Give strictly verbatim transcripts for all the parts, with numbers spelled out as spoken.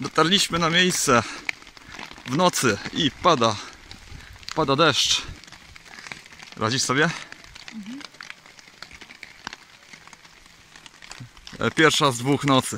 Dotarliśmy na miejsce w nocy i pada, pada deszcz. Radzisz sobie? Mhm. Pierwsza z dwóch nocy.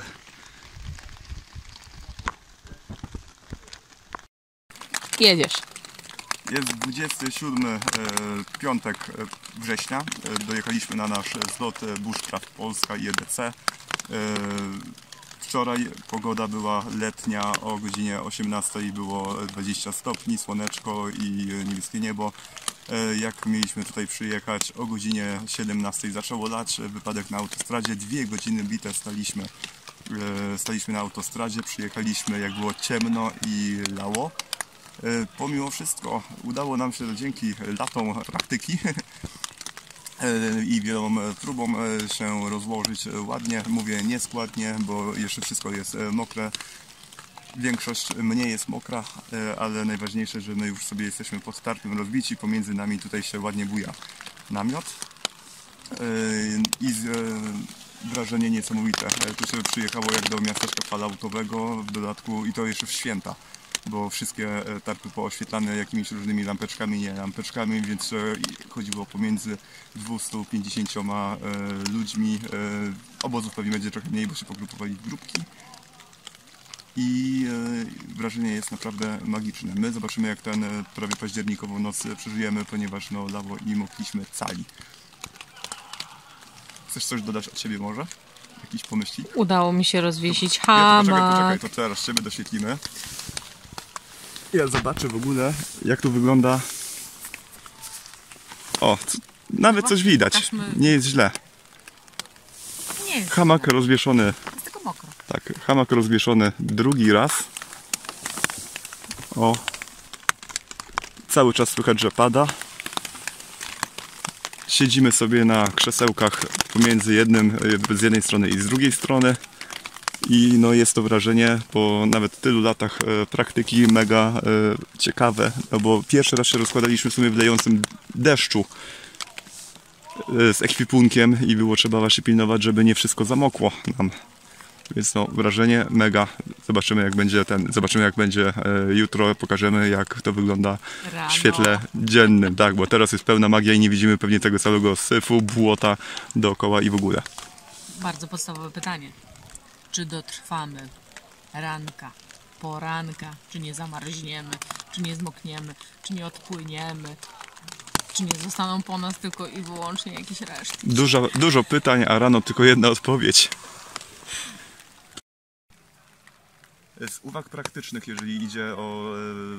Jedziesz. Jest dwudziesty siódmy e, piątek września. E, dojechaliśmy na nasz zlot Bushcraft Polska I E D C. E, wczoraj pogoda była letnia, o godzinie osiemnastej było dwadzieścia stopni, słoneczko i niebieskie niebo. E, jak mieliśmy tutaj przyjechać, o godzinie siedemnastej zaczęło lać, wypadek na autostradzie, dwie godziny bite staliśmy. E, staliśmy na autostradzie, przyjechaliśmy jak było ciemno i lało. Pomimo wszystko udało nam się dzięki latom praktyki i wielom próbom się rozłożyć ładnie. Mówię nieskładnie, bo jeszcze wszystko jest mokre. Większość mnie jest mokra, ale najważniejsze, że my już sobie jesteśmy pod tarpem rozbici. Pomiędzy nami tutaj się ładnie buja namiot. I wrażenie niesamowite. Tu się przyjechało jak do miasteczka falautowego, w dodatku i to jeszcze w święta. Bo wszystkie tarpy pooświetlane jakimiś różnymi lampeczkami, nie lampeczkami, więc chodziło pomiędzy dwiema pięćdziesięcioma ludźmi. Obozów pewnie będzie trochę mniej, bo się pogrupowali w grupki. I wrażenie jest naprawdę magiczne. My zobaczymy, jak ten prawie październikową noc przeżyjemy, ponieważ no lało i mokliśmy cali. Chcesz coś dodać od siebie może? Jakiś pomyślik? Udało mi się rozwiesić hamak. Nie, to poczekaj, poczekaj, to teraz ciebie doświetlimy. Ja zobaczę w ogóle, jak tu wygląda. O, co, nawet coś widać. Nie jest źle. Nie jest hamak rozwieszony. Jest tylko mokro. Tak, hamak rozwieszony drugi raz. O. Cały czas słychać, że pada. Siedzimy sobie na krzesełkach pomiędzy jednym, z jednej strony i z drugiej strony. I no jest to wrażenie po nawet tylu latach e, praktyki mega e, ciekawe, no bo pierwszy raz się rozkładaliśmy w sumie w lejącym deszczu e, z ekwipunkiem i było trzeba właśnie pilnować, żeby nie wszystko zamokło nam. Więc no wrażenie mega. Zobaczymy jak będzie ten, zobaczymy jak będzie e, jutro, pokażemy jak to wygląda Rano. w świetle dziennym, tak, bo teraz jest pełna magia i nie widzimy pewnie tego całego syfu, błota dookoła i w ogóle. Bardzo podstawowe pytanie. Czy dotrwamy ranka, poranka, czy nie zamarzniemy, czy nie zmokniemy, czy nie odpłyniemy, czy nie zostaną po nas tylko i wyłącznie jakieś resztki. Dużo, dużo pytań, a rano tylko jedna odpowiedź. Z uwag praktycznych, jeżeli idzie o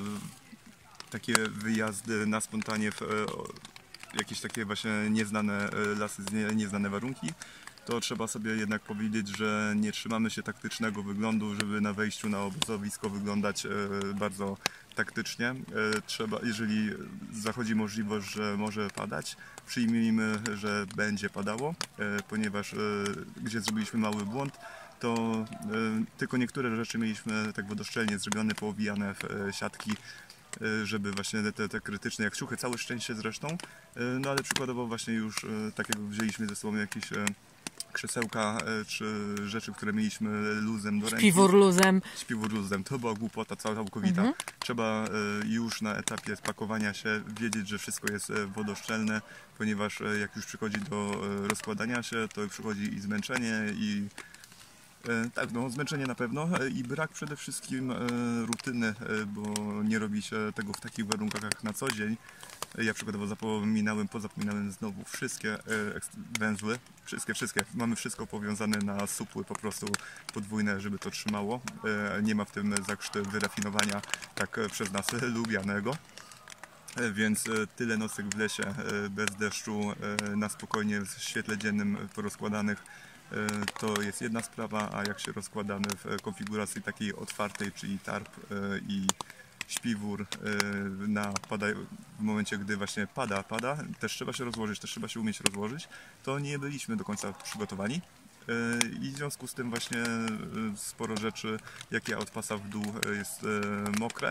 e, takie wyjazdy na spontanie w e, jakieś takie właśnie nieznane lasy, nieznane warunki, to trzeba sobie jednak powiedzieć, że nie trzymamy się taktycznego wyglądu, żeby na wejściu na obozowisko wyglądać e, bardzo taktycznie. E, trzeba, jeżeli zachodzi możliwość, że może padać, przyjmijmy, że będzie padało, e, ponieważ e, gdzie zrobiliśmy mały błąd, to e, tylko niektóre rzeczy mieliśmy tak wodoszczelnie zrobione, poowijane w e, siatki, żeby właśnie te, te krytyczne, jak ciuchy, całe szczęście zresztą, no ale przykładowo właśnie już tak jak wzięliśmy ze sobą jakieś krzesełka czy rzeczy, które mieliśmy luzem do ręki. Śpiwór luzem. Śpiwór luzem, to była głupota całkowita. Mhm. Trzeba już na etapie spakowania się wiedzieć, że wszystko jest wodoszczelne, ponieważ jak już przychodzi do rozkładania się, to przychodzi i zmęczenie i tak, no zmęczenie na pewno i brak przede wszystkim rutyny, bo nie robi się tego w takich warunkach jak na co dzień. Ja przykładowo zapominałem, pozapominałem znowu wszystkie węzły, wszystkie, wszystkie. Mamy wszystko powiązane na supły po prostu podwójne, żeby to trzymało. Nie ma w tym zakrzty wyrafinowania tak przez nas lubianego. Więc tyle nocek w lesie, bez deszczu, na spokojnie w świetle dziennym porozkładanych. To jest jedna sprawa, a jak się rozkładamy w konfiguracji takiej otwartej, czyli tarp i śpiwór na pada, w momencie, gdy właśnie pada, pada, też trzeba się rozłożyć, też trzeba się umieć rozłożyć, to nie byliśmy do końca przygotowani. I w związku z tym właśnie sporo rzeczy, jak ja od pasa w dół, jest mokre.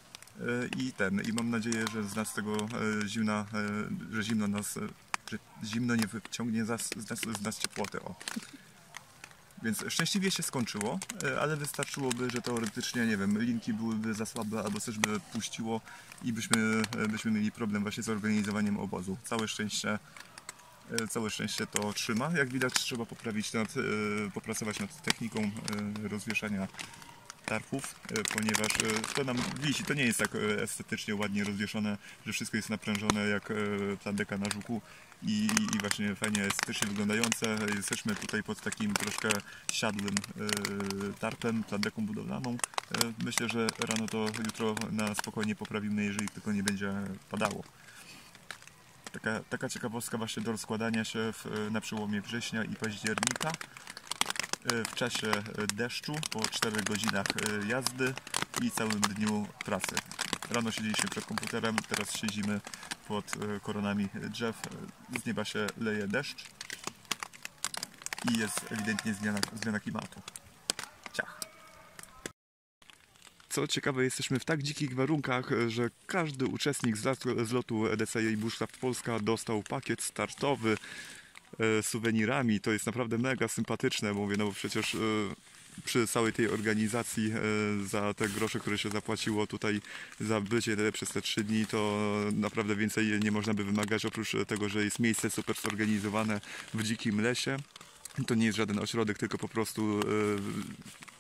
I ten, i mam nadzieję, że z nas tego zimna, że zimno nas, że zimno nie wyciągnie z nas, z nas ciepłoty. O. Więc szczęśliwie się skończyło, e, ale wystarczyłoby, że teoretycznie, nie wiem, linki byłyby za słabe albo coś by puściło i byśmy, e, byśmy mieli problem właśnie z organizowaniem obozu. Całe szczęście, e, całe szczęście to trzyma. Jak widać, trzeba poprawić nad, e, popracować nad techniką e, rozwieszania tarpów, e, ponieważ e, to nam wisi, to nie jest tak e, estetycznie ładnie rozwieszone, że wszystko jest naprężone jak e, ta deka na żuku i, i właśnie fajnie estetycznie wyglądające. Jesteśmy tutaj pod takim troszkę siadłym e, tarpem, plandeką budowlaną. E, myślę, że rano to jutro na spokojnie poprawimy, jeżeli tylko nie będzie padało. Taka, taka ciekawostka właśnie do rozkładania się w, na przełomie września i października. W czasie deszczu, po czterech godzinach jazdy i całym dniu pracy. Rano siedzieliśmy przed komputerem, teraz siedzimy pod koronami drzew. Z nieba się leje deszcz i jest ewidentnie zmiana, zmiana klimatu. Ciach. Co ciekawe, jesteśmy w tak dzikich warunkach, że każdy uczestnik z, lat, z lotu E D C i Bushcraft Polska dostał pakiet startowy z suwenirami. To jest naprawdę mega sympatyczne, bo mówię, no bo przecież e, przy całej tej organizacji e, za te grosze, które się zapłaciło tutaj za bycie przez te trzy dni, to naprawdę więcej nie można by wymagać, oprócz tego, że jest miejsce super zorganizowane w dzikim lesie. To nie jest żaden ośrodek, tylko po prostu e,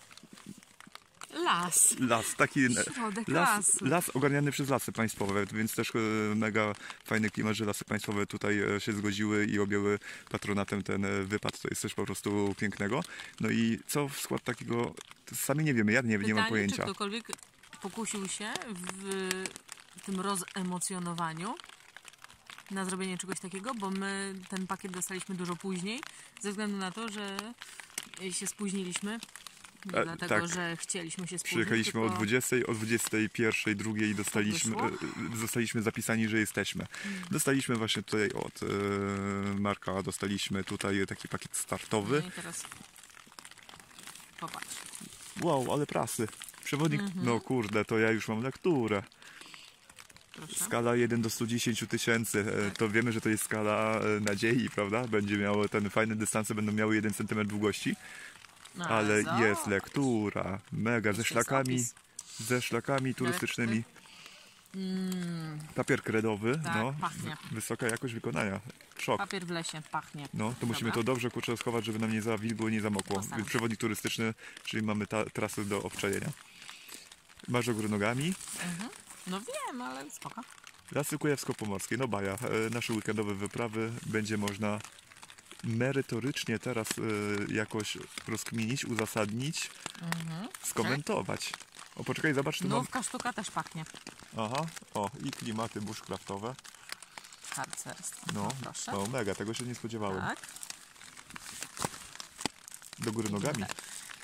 Las. las, taki Środek las, lasu. las ogarniany przez Lasy Państwowe, więc też e, mega fajny klimat, że Lasy Państwowe tutaj e, się zgodziły i objęły patronatem ten e, wypad. To jest coś po prostu pięknego. No i co w skład takiego, to sami nie wiemy, ja nie, nie mam pojęcia. Czy ktokolwiek pokusił się w tym rozemocjonowaniu na zrobienie czegoś takiego, bo my ten pakiet dostaliśmy dużo później, ze względu na to, że się spóźniliśmy. Nie E, dlatego, tak. że chcieliśmy się spóźnić. Przyjechaliśmy tylko... o dwudziestej, o dwudziestej pierwszej, drugiej dostaliśmy, wyszło? e, zostaliśmy zapisani, że jesteśmy. Dostaliśmy właśnie tutaj od e, Marka, dostaliśmy tutaj taki pakiet startowy. No i teraz popatrz. Wow, ale prasy. Przewodnik, Mhm. no kurde, to ja już mam lekturę. Proszę. Skala jeden do stu dziesięciu tysięcy, e, to wiemy, że to jest skala e, nadziei, prawda? Będzie miało, ten fajne dystanse będą miały jeden centymetr długości, No, ale za- jest lektura, mega, ze Jest szlakami, opis. ze szlakami turystycznymi. Mm, Papier kredowy, Tak, no, pachnie. wysoka jakość wykonania. Szok. papier w lesie pachnie. No, to musimy Dobra. to dobrze kurczę schować, żeby nam nie zawilgło i nie zamokło. Postaram się. Przewodnik turystyczny, czyli mamy ta, trasy do obczajenia. Masz do góry nogami. Mhm. No wiem, ale spoko. Lasy Kujawsko-Pomorskie, no baja. E, nasze weekendowe wyprawy będzie można merytorycznie teraz e, jakoś rozkminić, uzasadnić, Mhm. skomentować. O, poczekaj, zobacz, tu mam... Nówka sztuka też pachnie. Aha, o, i klimaty bushcraftowe. Harcerstwo. No, proszę. no mega, tego się nie spodziewałem. Tak. Do góry nogami. Tak.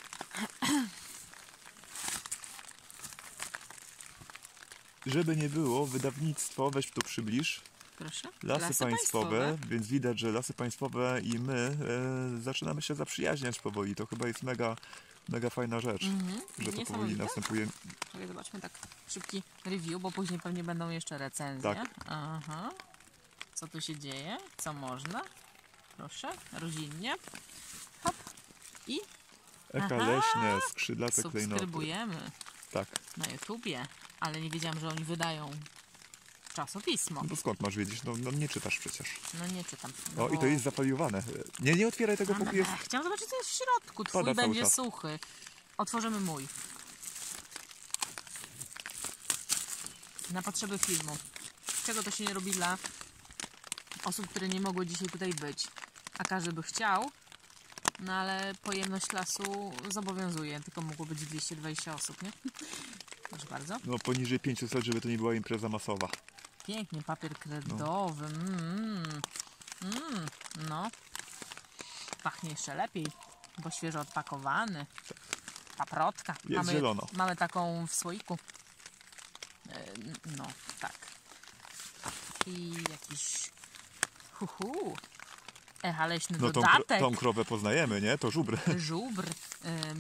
Żeby nie było, wydawnictwo, weź tu przybliż, Proszę. Lasy, państwowe, więc widać, że Lasy Państwowe i my e, zaczynamy się zaprzyjaźniać powoli. To chyba jest mega, mega fajna rzecz, Mhm. że to powoli Niesamowite. następuje. Czekaj, zobaczmy tak szybki review, bo później pewnie będą jeszcze recenzje. Tak. Aha. Co tu się dzieje? Co można? Proszę, rodzinnie. Hop. I Eka Aha. leśne, skrzydlate klejnoty. subskrybujemy Tak. na YouTubie, ale nie wiedziałam, że oni wydają czasopismo. No skąd masz wiedzieć? No, no nie czytasz przecież. No nie czytam. No O, i to jest zapaliowane. Nie, nie otwieraj tego, póki jest... Chciałam zobaczyć, co jest w środku. Twój Pada cały będzie czas. suchy. Otworzymy mój. Na potrzeby filmu. Czego to się nie robi dla osób, które nie mogły dzisiaj tutaj być? A każdy by chciał, no ale pojemność lasu zobowiązuje. Tylko mogło być dwieście dwadzieścia osób, nie? Proszę bardzo. No poniżej pięciuset, żeby to nie była impreza masowa. Pięknie, papier kredowy. Mm, mm, no. Pachnie jeszcze lepiej, bo świeżo odpakowany. Paprotka. Jest mamy, zielono. Mamy taką w słoiku. E, No, tak. I jakiś huhu. Echa leśny No tą, dodatek. tą krowę poznajemy, nie? To żubr. Żubr. Ym.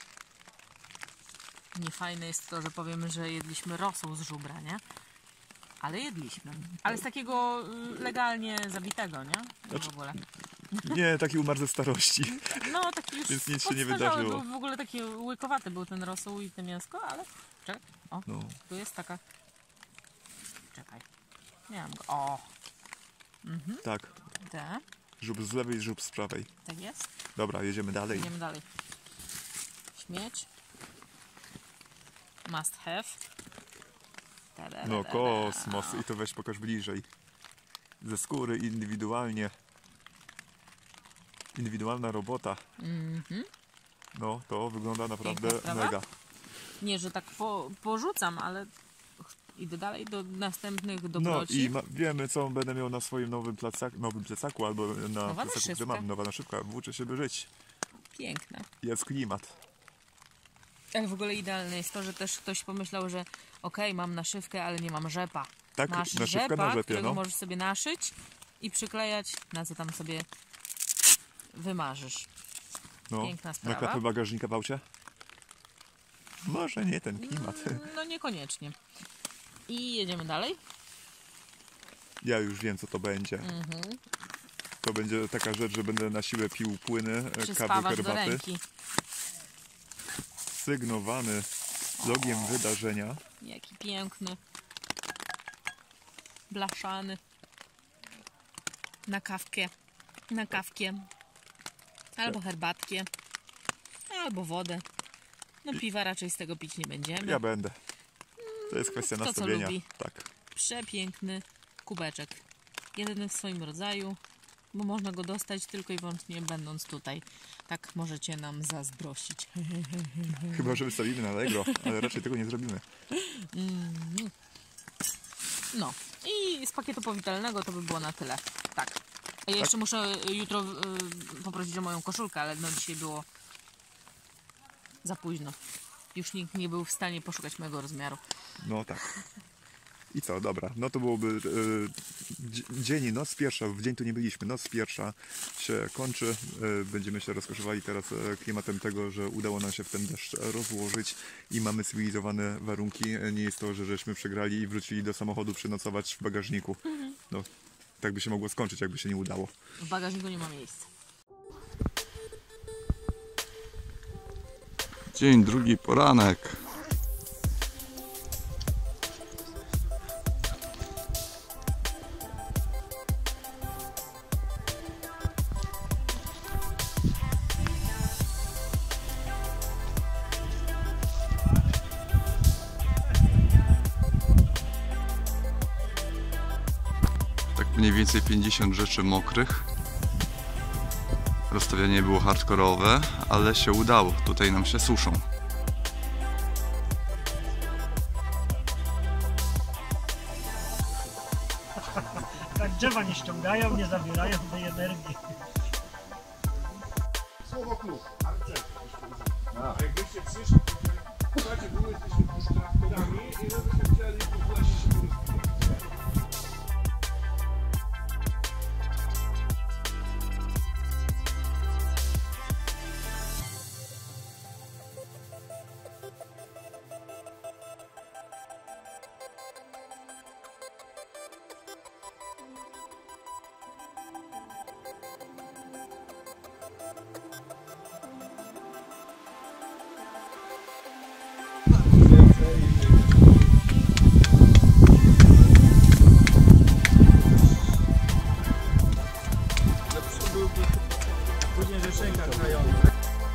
Niefajne jest to, że powiemy, że jedliśmy rosół z żubra, nie? Ale jedliśmy. Ale z takiego y, legalnie zabitego, nie? W ogóle. Nie, taki umarł ze starości. No taki już Więc nic się nie podstarzały wydarzyło. Był, w ogóle taki łykowaty był ten rosół i to mięsko, ale... Czekaj, o, No. tu jest taka... Czekaj, nie mam go, o, Tak, te, żub z lewej, żub z prawej. tak jest. Dobra, jedziemy dalej. Idziemy dalej. Śmieć. Must have. Tadadadada. No kosmos i to weź pokaż bliżej. Ze skóry indywidualnie. Indywidualna robota. Mhm. No to wygląda naprawdę Piękna sprawa. mega. Nie, że tak po, porzucam, ale idę dalej do następnych No dobroci. i ma, wiemy co będę miał na swoim nowym, plecak, nowym plecaku albo na Nowa plecaku, naszywka. który mam. Nowa naszywka. Włóczę się by żyć. Piękne. Jest klimat. Ale w ogóle idealne jest to, że też ktoś pomyślał, że okej, mam naszywkę, ale nie mam rzepa. Tak, Masz naszywka rzepa, na rzepie, którego no. możesz sobie naszyć i przyklejać, na co tam sobie wymarzysz. no. Piękna Na sprawa. klapy bagażnika w aucie? Może nie ten klimat. No niekoniecznie. I jedziemy dalej. Ja już wiem co to będzie. Mhm. To będzie taka rzecz, że będę na siłę pił płyny, e, kawy, Przyspawasz do herbaty. ręki. Sygnowany logiem wydarzenia. Jaki piękny. Blaszany. Na kawkę. Na kawkę. Albo herbatkę. Albo wodę. No piwa raczej z tego pić nie będziemy. Ja będę. To jest kwestia Kto co nastawienia. lubi. Tak. Przepiękny kubeczek. Jedyny w swoim rodzaju, bo można go dostać tylko i wyłącznie będąc tutaj. Tak możecie nam zazdrościć. Chyba, że wystawimy na Allegro, ale raczej tego nie zrobimy. No i z pakietu powitalnego to by było na tyle. Tak. A ja jeszcze muszę jutro y, poprosić o moją koszulkę, ale no dzisiaj było za późno. Już nikt nie był w stanie poszukać mojego rozmiaru. No tak. I co, dobra, no to byłoby e, dzie- dzień i noc pierwsza, w dzień tu nie byliśmy, noc pierwsza się kończy, e, będziemy się rozkoszowali teraz e, klimatem tego, że udało nam się w ten deszcz rozłożyć i mamy cywilizowane warunki, E, nie jest to, że żeśmy przegrali i wrócili do samochodu przenocować w bagażniku. No, tak by się mogło skończyć, jakby się nie udało. W bagażniku nie ma miejsca. Dzień drugi, poranek. Tak mniej więcej pięćdziesiąt rzeczy mokrych. Rozstawianie było hardkorowe, ale się udało. Tutaj nam się suszą. Tak drzewa nie ściągają, nie zabierają tej energii. Słowo klub. A jakbyście przyszli, słuchajcie, były jesteśmy bushcrafterami i żebyśmy chcieli w lesie się porozmawiać. Później rzeszenka krajona.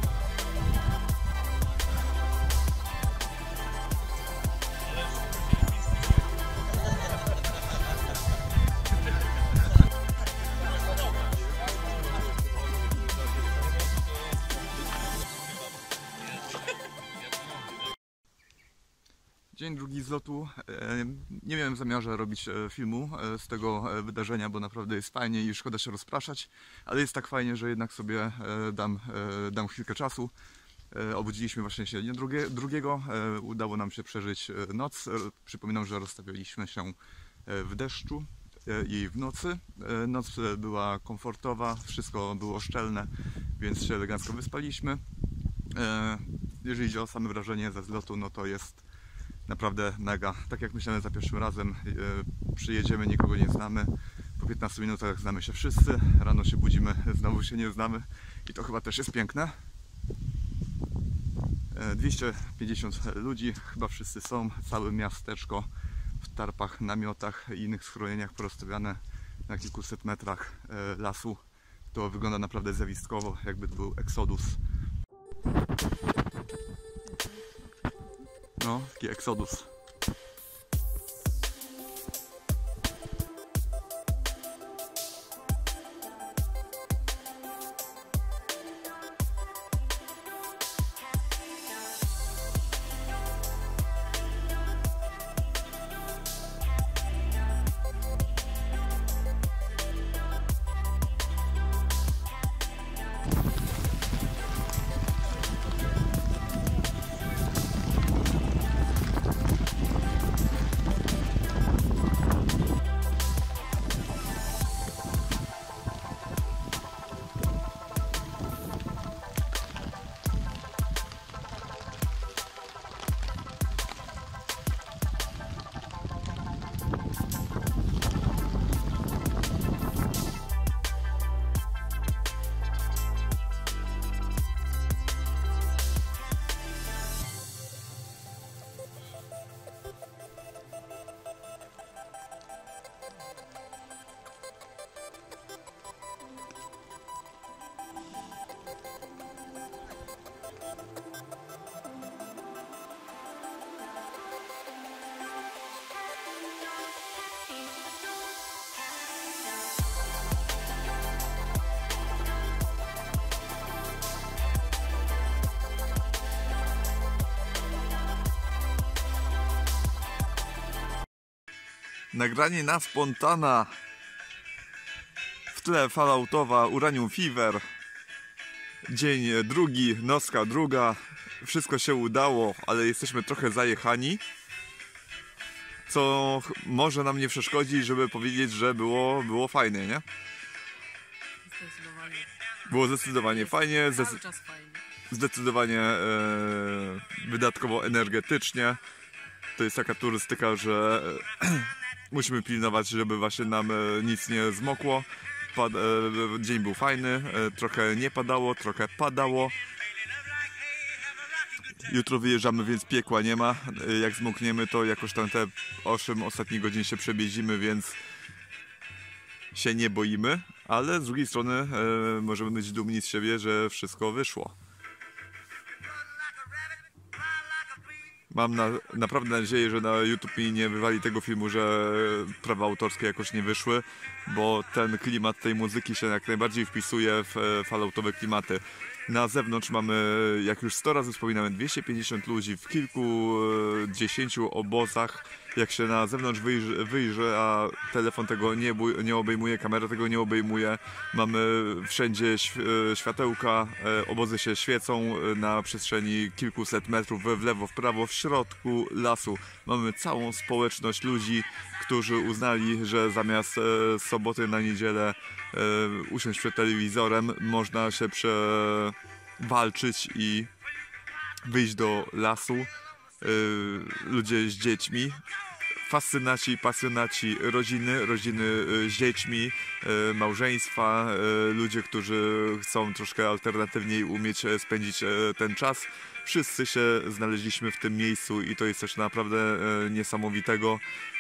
Dzień drugi z lotu. E, Nie miałem zamiarze robić e, filmu e, z tego e, wydarzenia, bo naprawdę jest fajnie i szkoda się rozpraszać, ale jest tak fajnie, że jednak sobie e, dam, e, dam chwilkę czasu. E, Obudziliśmy właśnie się dnia drugie, drugiego. E, Udało nam się przeżyć e, noc. E, Przypominam, że rozstawialiśmy się e, w deszczu e, i w nocy. E, Noc e, była komfortowa, wszystko było szczelne, więc się elegancko wyspaliśmy. E, Jeżeli chodzi o same wrażenie ze zlotu, no to jest naprawdę mega. Tak jak myślałem za pierwszym razem, e, przyjedziemy, nikogo nie znamy, po piętnastu minutach znamy się wszyscy, rano się budzimy, znowu się nie znamy i to chyba też jest piękne. dwieście pięćdziesiąt ludzi, chyba wszyscy są, całe miasteczko w tarpach, namiotach i innych schronieniach porozstawiane na kilkuset metrach lasu. To wygląda naprawdę zjawiskowo, jakby to był eksodus. No, taki eksodus. Nagranie na spontana. W tle falloutowa Uranium Fever. Dzień drugi, nocka druga. Wszystko się udało, ale jesteśmy trochę zajechani. Co może nam nie przeszkodzić, żeby powiedzieć, że było, było fajnie, nie? Zdecydowanie. Było zdecydowanie fajnie. Cały Zdecy czas fajnie. zdecydowanie e, wydatkowo energetycznie. To jest taka turystyka, że e, musimy pilnować, żeby właśnie nam e, nic nie zmokło. Pad, e, dzień był fajny, e, trochę nie padało, trochę padało. Jutro wyjeżdżamy, więc piekła nie ma. E, jak zmokniemy, to jakoś tam te osiem ostatnich godzin się przebiedzimy, więc się nie boimy. Ale z drugiej strony e, możemy być dumni z siebie, że wszystko wyszło. Mam na, naprawdę nadzieję, że na YouTube mi nie wywali tego filmu, że prawa autorskie jakoś nie wyszły, bo ten klimat tej muzyki się jak najbardziej wpisuje w falloutowe klimaty. Na zewnątrz mamy, jak już sto razy wspominałem, dwieście pięćdziesiąt ludzi w kilkudziesięciu obozach. Jak się na zewnątrz wyjrzy, wyjrzy a telefon tego nie, nie obejmuje, kamera tego nie obejmuje. Mamy wszędzie światełka, obozy się świecą na przestrzeni kilkuset metrów w lewo, w prawo, w środku lasu. Mamy całą społeczność ludzi, którzy uznali, że zamiast soboty na niedzielę usiąść przed telewizorem, można się przewalczyć i wyjść do lasu. Ludzie z dziećmi, fascynaci, pasjonaci rodziny, rodziny z dziećmi, małżeństwa, ludzie, którzy chcą troszkę alternatywniej umieć spędzić ten czas. Wszyscy się znaleźliśmy w tym miejscu i to jest coś naprawdę niesamowitego.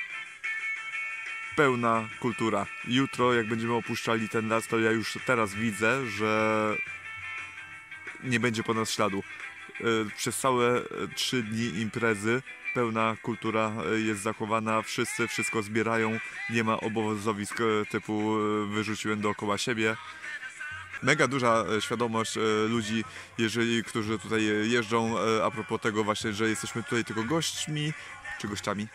Pełna kultura. Jutro, jak będziemy opuszczali ten las, to ja już teraz widzę, że nie będzie po nas śladu. Przez całe trzy dni imprezy pełna kultura jest zachowana, wszyscy wszystko zbierają, nie ma obozowisk typu wyrzuciłem dookoła siebie. Mega duża świadomość ludzi, jeżeli, którzy tutaj jeżdżą, a propos tego właśnie, że jesteśmy tutaj tylko gośćmi, czy gościami?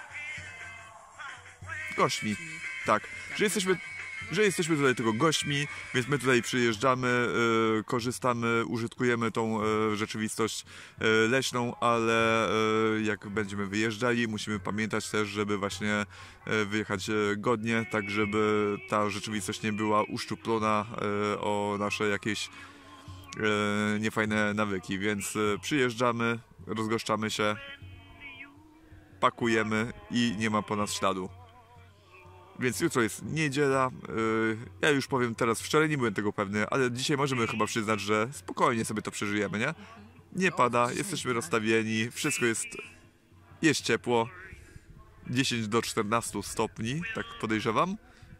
Gośćmi, tak, że jesteśmy że jesteśmy tutaj tylko gośćmi, więc my tutaj przyjeżdżamy, y, korzystamy, użytkujemy tą y, rzeczywistość y, leśną, ale y, jak będziemy wyjeżdżali, musimy pamiętać też, żeby właśnie y, wyjechać y, godnie, tak żeby ta rzeczywistość nie była uszczuplona y, o nasze jakieś y, niefajne nawyki, więc y, przyjeżdżamy, rozgoszczamy się, pakujemy i nie ma po nas śladu. Więc jutro jest niedziela. Yy, ja już powiem teraz, wczoraj nie byłem tego pewny, ale dzisiaj możemy chyba przyznać, że spokojnie sobie to przeżyjemy, nie? Nie pada, jesteśmy rozstawieni, wszystko jest, jest ciepło. dziesięć do czternastu stopni, tak podejrzewam.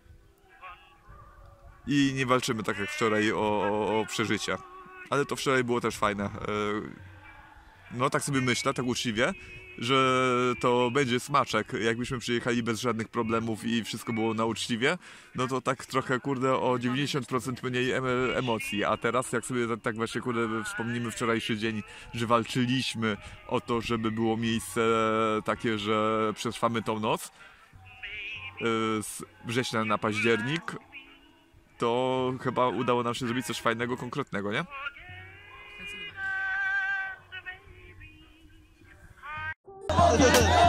I nie walczymy tak jak wczoraj o, o, o przeżycie. Ale to wczoraj było też fajne. Yy, no tak sobie myślę, tak uczciwie, że to będzie smaczek. Jakbyśmy przyjechali bez żadnych problemów i wszystko było na uczciwie, no to tak trochę, kurde, o dziewięćdziesiąt procent mniej em emocji. A teraz, jak sobie tak, tak właśnie, kurde, wspomnimy wczorajszy dzień, że walczyliśmy o to, żeby było miejsce takie, że przetrwamy tą noc yy, z września na październik, to chyba udało nam się zrobić coś fajnego, konkretnego, nie? Zdecydowanie.